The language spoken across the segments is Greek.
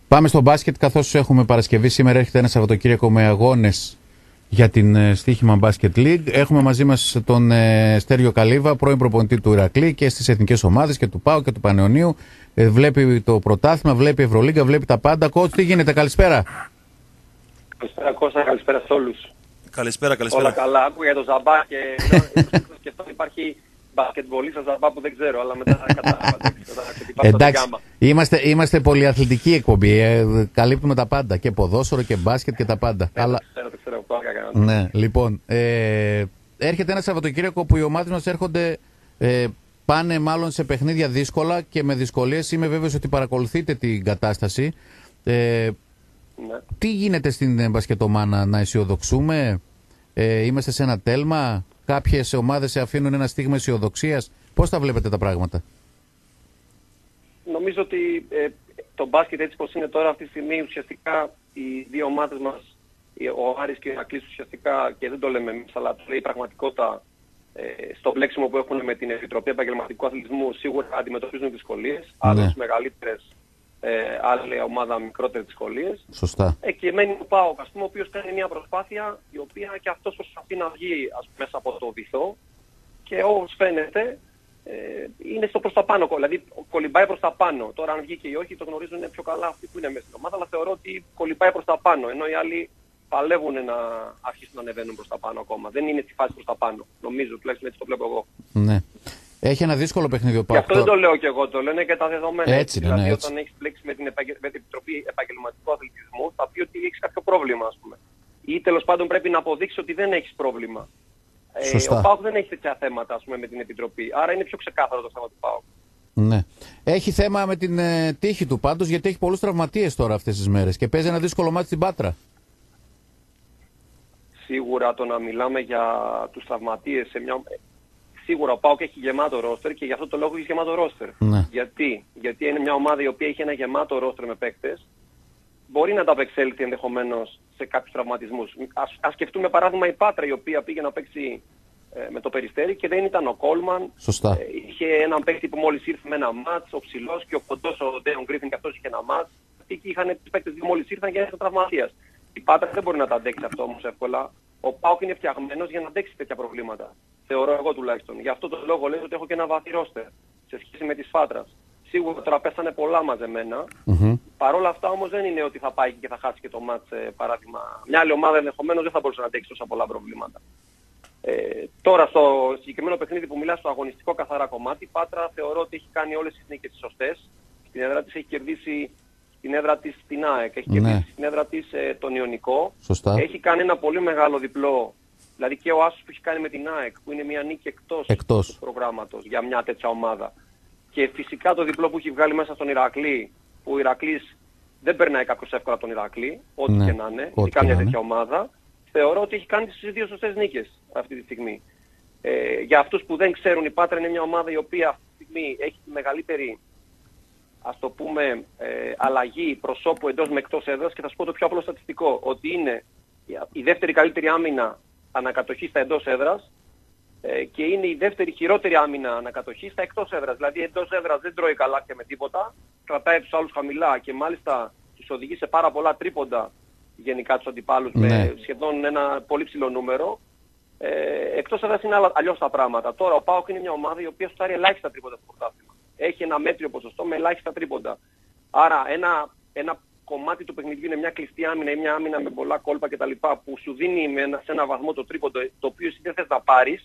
Πάμε στο μπάσκετ, καθώς έχουμε Παρασκευή. Σήμερα έρχεται ένα Σαββατοκύριακο με αγώνες για την Στοίχημα Basket League. Έχουμε μαζί μας τον Στέριο Καλύβα, πρώην προπονητή του Ηρακλή και στις εθνικές ομάδες και του ΠΑΟ και του Πανεωνίου. Βλέπει το πρωτάθλημα, βλέπει Ευρωλίγκα, βλέπει τα πάντα. Κότς, τι γίνεται, καλησπέρα. Καλησπέρα Κώστα, καλησπέρα σε όλους. Καλησπέρα. Όλα καλά, άκουγα για το Ζαμπά και σκεφτώ υπάρχει μπασκετμπολίστα Ζαμπά που δεν ξέρω, αλλά μετά θα κατάλαβα. Εντάξει, είμαστε πολυαθλητική εκπομπή, καλύπτουμε τα πάντα, και ποδόσφαιρο και μπάσκετ και τα πάντα. Το ξέρω, το έκανα. Ναι, λοιπόν, έρχεται ένα Σαββατοκύριακο που οι ομάδες μας έρχονται, πάνε μάλλον σε παιχνίδια δύσκολα και με δυσκολίες. Είμαι βέβαιος ότι παρακολουθείτε την κατάσταση. Ναι. Τι γίνεται στην μπασκετομάνα, να αισιοδοξούμε, είμαστε σε ένα τέλμα, κάποιες ομάδες σε αφήνουν ένα στίγμα αισιοδοξίας, πώς τα βλέπετε τα πράγματα? Νομίζω ότι το μπάσκετ έτσι πως είναι τώρα αυτή τη στιγμή, ουσιαστικά οι δύο ομάδες μας, ο Άρης και ο Ηρακλής, ουσιαστικά, και δεν το λέμε εμείς, αλλά το λέει η πραγματικότητα, στο μπλέξιμο που έχουν με την Επιτροπή Επαγγελματικού Αθλητισμού, σίγουρα αντιμετωπίζουν δυσκολίες, άλλες μεγαλύτερες, άλλη ομάδα μικρότερες δυσκολίες. Σωστά. Και μένει ο ΠΑΟΚ, ο οποίος κάνει μια προσπάθεια η οποία και αυτός προσπαθεί να βγει μέσα από το βυθό και όπως φαίνεται είναι στο προς τα πάνω, δηλαδή κολυμπάει προς τα πάνω. Τώρα αν βγήκε ή όχι το γνωρίζουν πιο καλά αυτοί που είναι μέσα στην ομάδα, αλλά θεωρώ ότι κολυμπάει προς τα πάνω, ενώ οι άλλοι παλεύουν να αρχίσουν να ανεβαίνουν προς τα πάνω ακόμα. Δεν είναι στη φάση προς τα πάνω, νομίζω, τουλάχιστον έτσι το βλέπω εγώ. Ναι. Έχει ένα δύσκολο παιχνίδι ο ΠΑΟΚ. Και αυτό δεν το λέω και εγώ, το λένε και τα δεδομένα. Έτσι, δηλαδή, έτσι. όταν έχεις μπλέξει με την Επιτροπή Επαγγελματικού Αθλητισμού, θα πει ότι έχεις κάποιο πρόβλημα, ας πούμε. Ή τέλος πάντων πρέπει να αποδείξεις ότι δεν έχεις πρόβλημα. Ο ΠΑΟΚ δεν έχει τέτοια θέματα, ας πούμε, με την Επιτροπή. Άρα είναι πιο ξεκάθαρο το θέμα του ΠΑΟΚ. Ναι. Έχει θέμα με την τύχη του πάντως, γιατί έχει πολλούς τραυματίες τώρα αυτές τις μέρες και παίζει ένα δύσκολο μάτι στην Πάτρα. Σίγουρα το να μιλάμε για τους τραυματίες σε μια... Σίγουρα ο ΠΑΟΚ έχει γεμάτο ρόστερ και γι' αυτό το λόγο έχει γεμάτο ρόστερ. Ναι. Γιατί είναι μια ομάδα η οποία έχει ένα γεμάτο ρόστερ με παίκτες. Μπορεί να ανταπεξέλθει ενδεχομένως σε κάποιους τραυματισμούς. Ας σκεφτούμε παράδειγμα η Πάτρα, η οποία πήγε να παίξει με το Περιστέρι και δεν ήταν ο Κόλμαν. Σωστά. Είχε έναν παίκτη που μόλις ήρθε με ένα μάτς, ο ψηλός, και ο κοντός ο Ντέον Γκρίφιν, και αυτός είχε ένα μάτς. Εκεί είχαν τους παίκτες που μόλις ήρθαν και ήταν τραυματίας. Η Πάτρα δεν μπορεί να τα αντέξει αυτό όμως εύκολα. Ο ΠΑΟΚ είναι φτιαγμένος για να αντέξει τέτοια προβλήματα. Θεωρώ εγώ τουλάχιστον. Γι' αυτό το λόγο λέω ότι έχω και ένα βαθύ ρόστερ σε σχέση με τις Πάτρας. Σίγουρα τώρα πέσανε πολλά μαζεμένα. Παρ' όλα αυτά όμως δεν είναι ότι θα πάει και θα χάσει και το μάτς, παράδειγμα. Μια άλλη ομάδα ενδεχομένως δεν θα μπορούσε να αντέξει τόσα πολλά προβλήματα. Τώρα στο συγκεκριμένο παιχνίδι που μιλάς, στο αγωνιστικό καθαρά κομμάτι, η Πάτρα θεωρώ ότι έχει κάνει όλες τις νίκες σωστές. Στην έδρα της έχει κερδίσει την έδρα της στην ΑΕΚ, έχει κερδίσει στην έδρα της τον Ιωνικό. Σωστά. Έχει κάνει ένα πολύ μεγάλο διπλό. Δηλαδή και ο άσος που έχει κάνει με την ΑΕΚ, που είναι μια νίκη εκτός του προγράμματος για μια τέτοια ομάδα. Και φυσικά το διπλό που έχει βγάλει μέσα στον Ηρακλή, που ο Ηρακλής δεν περνάει κάποιος εύκολα τον Ηρακλή, ό,τι και να είναι, ή κάμια τέτοια ομάδα. Θεωρώ ότι έχει κάνει τις δύο σωστές νίκες αυτή τη στιγμή. Για αυτούς που δεν ξέρουν, η Πάτρα είναι μια ομάδα η οποία αυτή τη στιγμή έχει τη μεγαλύτερη, ας το πούμε, αλλαγή προσώπου εντός με εκτός έδρας, και θα σου πω το πιο απλό στατιστικό, ότι είναι η δεύτερη καλύτερη άμυνα ανακατοχή στα εντός έδρας και είναι η δεύτερη χειρότερη άμυνα ανακατοχή στα εκτός έδρας. Δηλαδή εντός έδρας δεν τρώει καλάθια με τίποτα, κρατάει τους άλλους χαμηλά και μάλιστα τους οδηγεί σε πάρα πολλά τρίποντα γενικά τους αντιπάλους, με σχεδόν ένα πολύ ψηλό νούμερο. Εκτός έδρας είναι αλλιώς τα πράγματα. Τώρα ο ΠΑΟΚ είναι μια ομάδα η οποία σουτάρει ελάχιστα τρίποντα στο πρωτάθλημα. Έχει ένα μέτριο ποσοστό με ελάχιστα τρίποντα. Άρα ένα κομμάτι του παιχνιδιού είναι μια κλειστή άμυνα ή μια άμυνα με πολλά κόλπα κτλ. Που σου δίνει σε ένα βαθμό το τρίποντο, το οποίο εσύ δεν θες να πάρεις.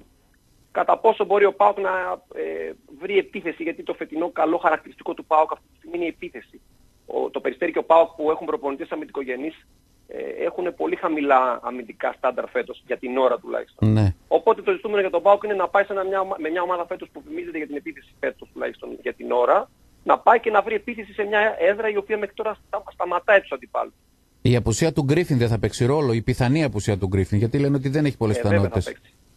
Κατά πόσο μπορεί ο ΠΑΟΚ να βρει επίθεση, γιατί το φετινό καλό χαρακτηριστικό του ΠΑΟΚ αυτή τη στιγμή είναι η επίθεση. Το Περιστέρι και ο ΠΑΟΚ που έχουν προπονητές αμυντικογενείς έχουν πολύ χαμηλά αμυντικά στάνταρ φέτος, για την ώρα τουλάχιστον. Ναι. Οπότε το ζητούμενο για τον ΠΑΟΚ είναι να πάει με μια ομάδα φέτος που φημίζεται για την επίθεση φέτος τουλάχιστον για την ώρα, να πάει και να βρει επίθεση σε μια έδρα η οποία μέχρι τώρα σταματάει τους αντιπάλους. Η απουσία του Γκρίφιν δεν θα παίξει ρόλο, η πιθανή απουσία του Γκρίφιν, γιατί λένε ότι δεν έχει πολλές πιθανότητες.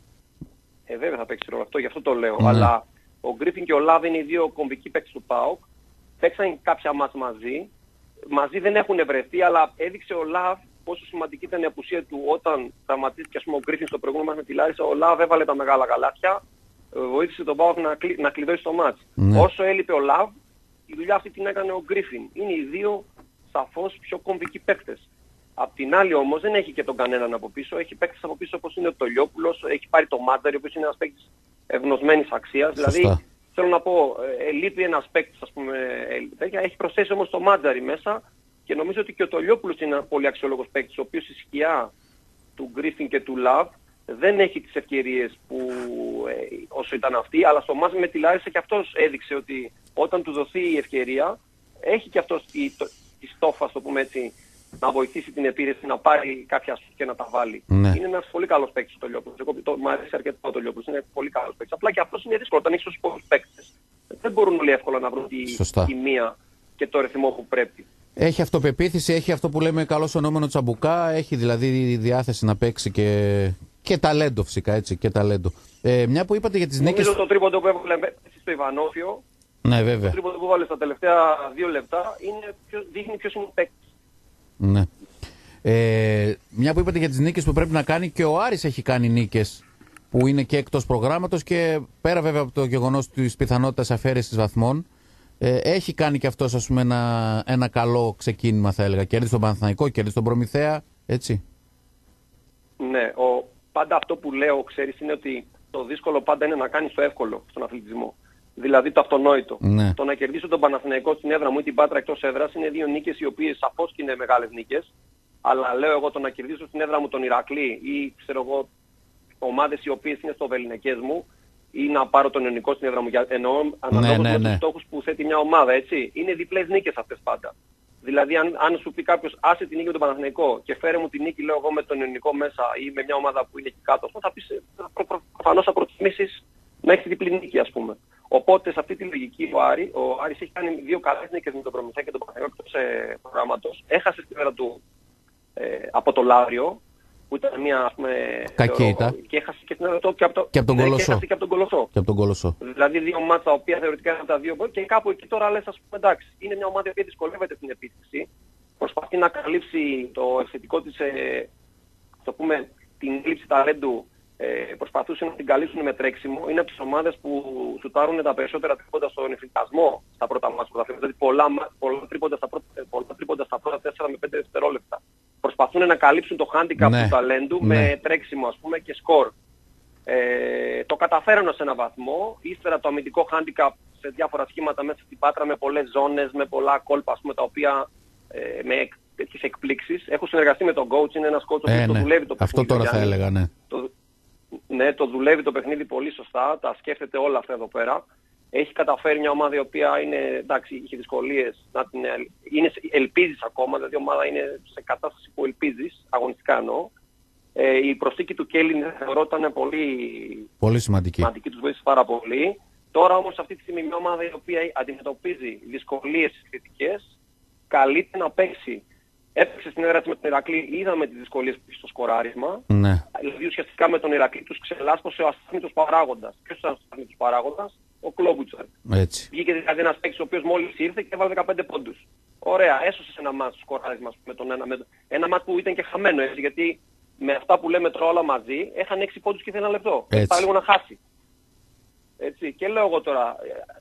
Βέβαια θα παίξει ρόλο αυτό, γι' αυτό το λέω. Αλλά ο Γκρίφιν και ο Λάβ είναι οι δύο κομβικοί παίκτες του ΠΑΟΚ. Παίξαν κάποια μάτς μαζί. Μαζί δεν έχουν βρεθεί, αλλά έδειξε ο Λάβ πόσο σημαντική ήταν η απουσία του όταν τραυματίστηκε, ας πούμε, ο Γκρίφιν στο προηγούμενο μας με τη Λάρισα. Ο Λάβ έβαλε τα μεγάλα καλάθια, βοήθησε τον ΠΑΟΚ να κλειδώσει το μάτς. Όσο έλειπε ο Λάβ, η δουλειά αυτή την έκανε ο Γκρίφιν. Είναι οι δύο σαφώς πιο κομβικοί παίκτες. Απ' την άλλη όμως δεν έχει και τον κανέναν από πίσω. Έχει παίκτες από πίσω όπως είναι ο Τολιόπουλος, έχει πάρει το Μάτζαρη, ο οποίος είναι ένας παίκτης ευνοσμένης αξίας. Δηλαδή θέλω να πω, λείπει ένας παίκτης, ας πούμε, έχει προσθέσει όμως το Μάτζαρη μέσα και νομίζω ότι και ο Τολιόπουλος είναι ένα πολύ αξιόλογος παίκτης, ο οποίος η σκιά του Γκρίφιν και του Λαβ δεν έχει τις ευκαιρίες που όσο ήταν αυτή, αλλά στο μάτς με τη Λάρισα και αυτός έδειξε ότι όταν του δοθεί η ευκαιρία, έχει και αυτός τη στόφα, το πούμε έτσι, να βοηθήσει την επίρρεση να πάρει κάποια σου και να τα βάλει. Ναι. Είναι ένας πολύ καλός παίκτης ο Τολιόπουλος. Μου αρέσει αρκετά ο Τολιόπουλος. Είναι πολύ καλός παίκτης. Απλά και αυτός είναι δύσκολο. Όταν έχεις τόσους πολλούς παίκτες, δεν μπορούν όλοι εύκολα να βρουν τη μία και το ρυθμό που πρέπει. Έχει αυτοπεποίθηση, έχει αυτό που λέμε καλό ονόμενο τσαμπουκά, έχει δηλαδή διάθεση να παίξει και ταλέντο φυσικά, έτσι, και ταλέντο. Μια που είπατε για τις νίκες... Νομίζω το τρίποντο που έβαλε στο Ιβανόφιο, ναι, βέβαια. Το τρίποντο που έβαλε στα τελευταία 2 λεπτά δείχνει ποιος είναι ο παίκτης. Ναι. Μια που είπατε για τις νίκες που πρέπει να κάνει, και ο Άρης έχει κάνει νίκες που είναι και εκτός προγράμματος και πέρα βέβαια από το γεγονός της πιθανότητας αφαίρεσης βαθμών, έχει κάνει και αυτός, ας πούμε, ένα καλό ξεκίνημα, θα έλεγα. Κέρδισε τον Παναθηναϊκό, κέρδισε τον Προμηθέα, έτσι. Ναι, πάντα αυτό που λέω, ξέρεις, είναι ότι το δύσκολο πάντα είναι να κάνεις το εύκολο στον αθλητισμό. Δηλαδή το αυτονόητο. Ναι. Το να κερδίσω τον Παναθηναϊκό στην έδρα μου ή την Πάτρα εκτός έδρας είναι 2 νίκες οι οποίες σαφώς και είναι μεγάλες νίκες. Αλλά λέω εγώ το να κερδίσω στην έδρα μου τον Ηρακλή ή ξέρω εγώ ομάδες οι οποίες είναι στο βεληνικές μου ή να πάρω τον Ιωνικό στην έδρα μου. Εννοώ αναλόγως με τους στόχους που θέτει μια ομάδα, έτσι. Είναι διπλές νίκες αυτές πάντα. Δηλαδή αν σου πει κάποιος άσε την νίκη με τον Παναθηναϊκό και φέρε μου την νίκη, λέω εγώ, με τον Ιωνικό μέσα ή με μια ομάδα που είναι εκεί κάτω, θα πεις προφανώς θα προτιμήσεις να έχεις διπλή νίκη, ας πούμε. Οπότε σε αυτή τη λογική ο Άρης έχει κάνει 2 καλές νίκες με τον Προμηθέα και τον Παναθηναϊκό εκτός προγράμματος. Έχασε στην έδρα του από το Λαύριο, που ήταν μια, ας πούμε, κακή, και έχασε και στην έδρα του και από τον Κολοσσό. Δηλαδή 2 μάτς τα οποία θεωρητικά ήταν τα 2 και κάπου εκεί τώρα λες, ας πούμε, εντάξει, είναι μια ομάδα που δυσκολεύεται την επίθεση, προσπαθεί να καλύψει το ευθετικό της, το πούμε, την έλλειψη ταλέντου, προσπαθούσαν να την καλύψουν με τρέξιμο. Είναι από τις ομάδες που σουτάρουν τα περισσότερα τρίποντα στον εφηδιασμό στα πρώτα μάτς που θα φύγουν. Δηλαδή πολλά τρίποντα στα πρώτα 4 με 5 δευτερόλεπτα. Προσπαθούν να καλύψουν το handicap του ταλέντου με τρέξιμο, ας πούμε, και σκορ. Το καταφέραν σε έναν βαθμό. Ύστερα το αμυντικό handicap σε διάφορα σχήματα μέσα στην Πάτρα με πολλές ζώνες, με πολλά κόλπα, ας πούμε, τα οποία με τέτοιες εκπλήξεις. Έχω συνεργαστεί με τον coach, είναι ένας coach που το δουλεύει το παιχνίδι. Αυτό τώρα θα έλεγα, ναι. Ναι, το δουλεύει το παιχνίδι πολύ σωστά, τα σκέφτεται όλα αυτά εδώ πέρα. Έχει καταφέρει μια ομάδα η οποία είναι, εντάξει, είχε δυσκολίες, ελπίζεις ακόμα, δηλαδή η ομάδα είναι σε κατάσταση που ελπίζεις, αγωνιστικά εννοώ. Η προσθήκη του Κέλλιν θεωρώ ήταν πολύ σημαντική, τους βοήθησε πάρα πολύ. Τώρα όμως αυτή τη στιγμή μια ομάδα η οποία αντιμετωπίζει δυσκολίες κριτικές, καλείται να παίξει. Έπαιξε στην έδρα της με τον Ηρακλή, είδαμε τις δυσκολίες που είχε στο σκοράρισμα. Ναι. Δηλαδή ουσιαστικά με τον Ηρακλή τους ξελάσπωσε ο αστάθμητος παράγοντας. Ποιος ήταν ο αστάθμητος παράγοντας? Ο Κλόμπουτσαρ. Βγήκε δηλαδή ένας παίκτης ο οποίος μόλις ήρθε και έβαλε 15 πόντους. Ωραία, έσωσε ένα μάτς το σκοράρισμα με τον ένα μάτς που ήταν και χαμένο, έτσι, γιατί με αυτά που λέμε τώρα όλα μαζί έχανε 6 πόντους και ήθελε 1 λεπτό. Πάει λίγο να χάσει. Έτσι. Και λέω εγώ τώρα,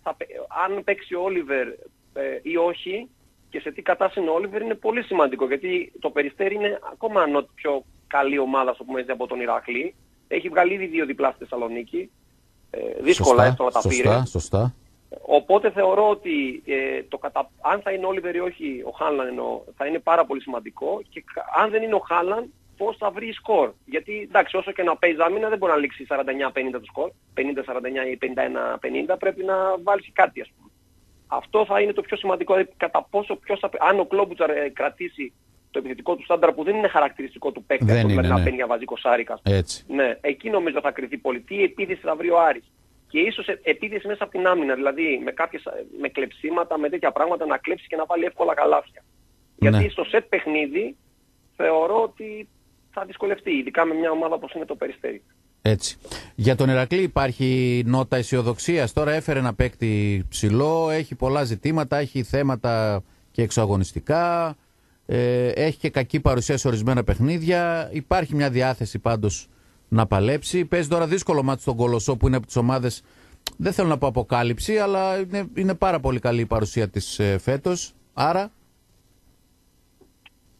αν παίξει ο Όλιβερ ή όχι, και σε τι κατάσταση είναι ο Όλιβερ είναι πολύ σημαντικό, γιατί το Περιστέρι είναι ακόμα πιο καλή ομάδα, στο πούμε, από τον Ηρακλή. Έχει βγάλει ήδη 2 διπλά στη Θεσσαλονίκη. Δύσκολα έστω τα πήρε. Σωστά. Οπότε θεωρώ ότι αν θα είναι ο Όλιβερ ή όχι ο Χάλαν εννοώ, θα είναι πάρα πολύ σημαντικό, και αν δεν είναι ο Χάλαν, πώς θα βρει σκορ. Γιατί εντάξει, όσο και να παίζει άμυνα δεν μπορεί να λήξει 49-50 το σκορ, 50-49 ή 51-50, πρέπει να βάλει κάτι, ας πούμε. Αυτό θα είναι το πιο σημαντικό, δηλαδή κατά πόσο αν ο Κλόμπουτσαρ κρατήσει το επιθετικό του στάνταρ που δεν είναι χαρακτηριστικό του παίκτη, δηλαδή να παίρνει για βαζικό σάρικα. Ναι, εκεί νομίζω θα κριθεί πολύ. Τι επίθεση θα βρει ο Άρης. Και ίσως επίθεση μέσα από την άμυνα, δηλαδή με κλεψίματα, με τέτοια πράγματα να κλέψει και να βάλει εύκολα καλάθια. Ναι. Γιατί στο σετ παιχνίδι θεωρώ ότι θα δυσκολευτεί, ειδικά με μια ομάδα όπως είναι το Περιστέρι. Έτσι. Για τον Ηρακλή υπάρχει νότα αισιοδοξίας. Τώρα έφερε ένα παίκτη ψηλό, έχει πολλά ζητήματα, έχει θέματα και εξωαγωνιστικά, έχει και κακή παρουσία σε ορισμένα παιχνίδια. Υπάρχει μια διάθεση πάντως να παλέψει. Παίζει τώρα δύσκολο μάτι στον Κολοσσό που είναι από τις ομάδες, δεν θέλω να πω αποκάλυψη, αλλά είναι πάρα πολύ καλή η παρουσία της φέτος. Άρα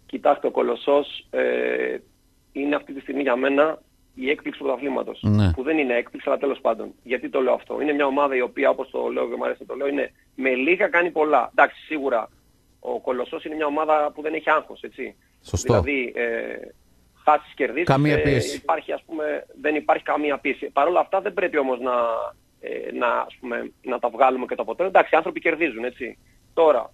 Κοιτάξτε, ο Κολοσσός είναι αυτή τη στιγμή για μένα η έκπληξη του πρωταθλήματος. Ναι. Που δεν είναι έκπληξη, αλλά τέλος πάντων. Γιατί το λέω αυτό? Είναι μια ομάδα η οποία, όπως το λέω και μου αρέσει να το λέω, είναι με λίγα κάνει πολλά. Εντάξει, σίγουρα ο Κολοσσός είναι μια ομάδα που δεν έχει άγχος, έτσι. Σωστό. Δηλαδή, χάσεις, κερδίσεις, υπάρχει, ας πούμε, δεν υπάρχει καμία πίεση. Παρ' όλα αυτά δεν πρέπει όμως να τα βγάλουμε και το αποτέλεσμα. Εντάξει, οι άνθρωποι κερδίζουν, έτσι. Τώρα,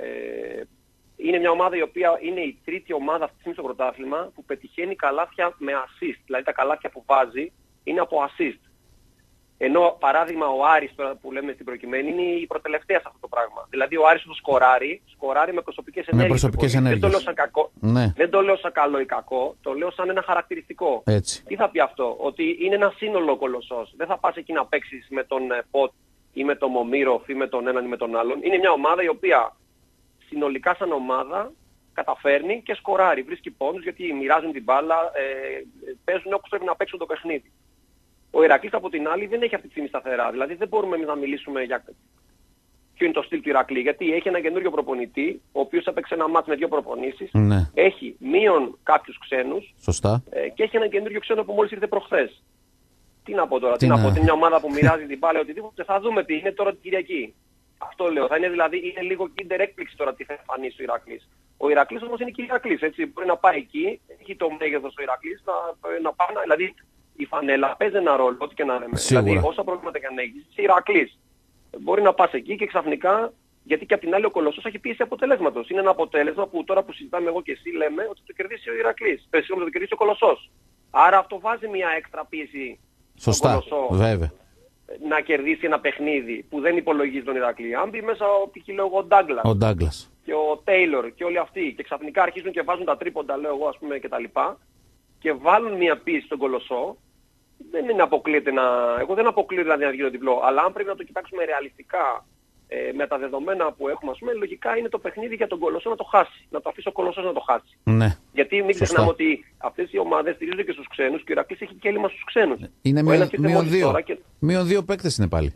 είναι μια ομάδα η οποία είναι η τρίτη ομάδα αυτή τη στιγμή στο πρωτάθλημα που πετυχαίνει καλάθια με assist. Δηλαδή τα καλάθια που βάζει είναι από assist. Ενώ παράδειγμα ο Άρης τώρα που λέμε στην προκειμένη είναι η προτελευταία σε αυτό το πράγμα. Δηλαδή ο Άρης σκοράρει με προσωπικές ενέργειες. Δεν το λέω σαν κακό, ναι. Δεν το λέω σαν καλό ή κακό, το λέω σαν ένα χαρακτηριστικό. Έτσι. Τι θα πει αυτό? Ότι είναι ένα σύνολο ο Κολοσσός. Δεν θα πας εκεί να παίξεις με τον Ποτ ή με τον Μομίροφ ή με τον έναν ή με τον άλλον. Είναι μια ομάδα η οποία συνολικά σαν ομάδα καταφέρνει και σκοράρει. Βρίσκει πόντους γιατί μοιράζουν την μπάλα, παίζουν όπως πρέπει να παίξουν το παιχνίδι. Ο Ηρακλής από την άλλη δεν έχει αυτή τη στιγμή σταθερά. Δηλαδή δεν μπορούμε εμείς να μιλήσουμε για ποιο είναι το στυλ του Ηρακλή. Γιατί έχει ένα καινούριο προπονητή, ο οποίος έπαιξε ένα μάτς με 2 προπονήσεις. Ναι. Έχει μείον κάποιους ξένους. Σωστά. Και έχει ένα καινούριο ξένο που μόλις ήρθε προχθές. Τι να πω τώρα, τι να πω? Είναι μια ομάδα που μοιράζει την μπάλα, οτιδήποτε. Θα δούμε τι είναι τώρα την Κυριακή. Αυτό λέω. Θα είναι δηλαδή, είναι λίγο kinder έκπληξη τώρα τι θα εμφανίσει ο Ηρακλής. Ο Ηρακλής όμως είναι και Ηρακλής, έτσι. Μπορεί να πάει εκεί, έχει το μέγεθος ο Ηρακλής, να πάει, δηλαδή η φανέλα παίζει ένα ρόλο, ό,τι και να λέμε. Σίγουρα. Δηλαδή όσα προβλήματα και αν έχεις, είσαι Ηρακλής. Μπορεί να πας εκεί και ξαφνικά, γιατί και απ' την άλλη ο Κολοσσός έχει πίεση αποτελέσματος. Είναι ένα αποτέλεσμα που τώρα που συζητάμε εγώ και εσύ λέμε ότι το κερδίσει ο Ηρακλής. Το κερδίσει ο Κολοσσός. Άρα αυτό βάζει μια έξτρα πίεση. Σωστά, βέβαια. Να κερδίσει ένα παιχνίδι που δεν υπολογίζει τον Ηρακλή. Αν μπει μέσα ο Ντάγκλας και ο Τέιλορ και όλοι αυτοί και ξαφνικά αρχίζουν και βάζουν τα τρίποντα, λέω εγώ, ας πούμε, και τα λοιπά, και βάλουν μια πίεση στον Κολοσσό, δεν είναι αποκλείεται εγώ δεν αποκλείω δηλαδή να βγει το διπλό, αλλά αν πρέπει να το κοιτάξουμε ρεαλιστικά με τα δεδομένα που έχουμε, ας πούμε, λογικά είναι το παιχνίδι για τον Κολοσσό να το χάσει. Να το αφήσει ο Κολοσσός να το χάσει. Ναι. Γιατί μην ξεχνάμε ότι αυτές οι ομάδες στηρίζονται και στους ξένους και ο Ηρακλής έχει και έλλειμμα στους ξένους. Είναι μείον 2. Μείον 2 παίκτες είναι πάλι.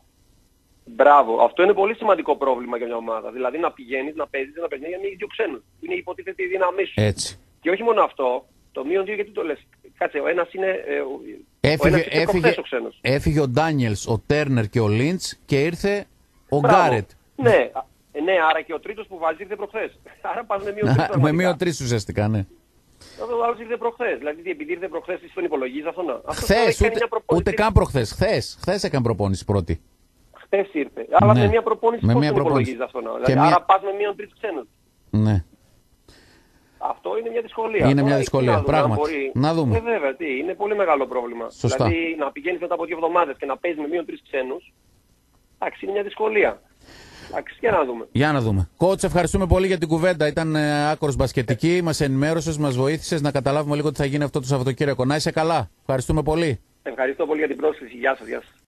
Μπράβο. Αυτό είναι πολύ σημαντικό πρόβλημα για μια ομάδα. Δηλαδή να πηγαίνεις, να παίζεις ένα παιχνίδι με 2 ξένους. Είναι υποτίθεται η δύναμή σου. Έτσι. Και όχι μόνο αυτό, το μείον 2 γιατί το λες? Κάτσε, ο ένας είναι ο ξένος. Έφυγε ο Ντάνιελς, ο Τέρνερ και ο Λίντς και ήρθε ο Γκάρετ. Ναι, άρα και ο τρίτος που βάζει ήρθε προχθές. Άρα πας με μείον 3. Με μείον 3 ουσιαστικά, ναι. Ο άλλος ήρθε προχθές. Δηλαδή επειδή ήρθε προχθές, εσύ τον υπολογίζεις αυτό? Χθες, ούτε καν προχθές. Χθες έκανε προπόνηση πρώτη. Χθες ήρθε. Αλλά με μια προπόνηση πώς τον υπολογίζεις αυτό? Άρα πας με μείον 3 ξένους. Ναι. Αυτό είναι μια δυσκολία. Είναι μια δυσκολία, πράγματι. Να δούμε. Βέβαια, είναι πολύ μεγάλο πρόβλημα. Σωστά. Δηλαδή να πηγαίνεις μετά από 2 εβδομάδες και να παίζεις με μείον 3 ξένους, εντάξει, είναι μια δυσκολία. Εντάξει, για να δούμε. Κότς, ευχαριστούμε πολύ για την κουβέντα. Ήταν άκρος μπασκετική. Μας ενημέρωσες, μας βοήθησες να καταλάβουμε λίγο τι θα γίνει αυτό το Σαββατοκύριακο. Να είσαι καλά. Ευχαριστούμε πολύ. Ευχαριστώ πολύ για την πρόσκληση. Γεια σας.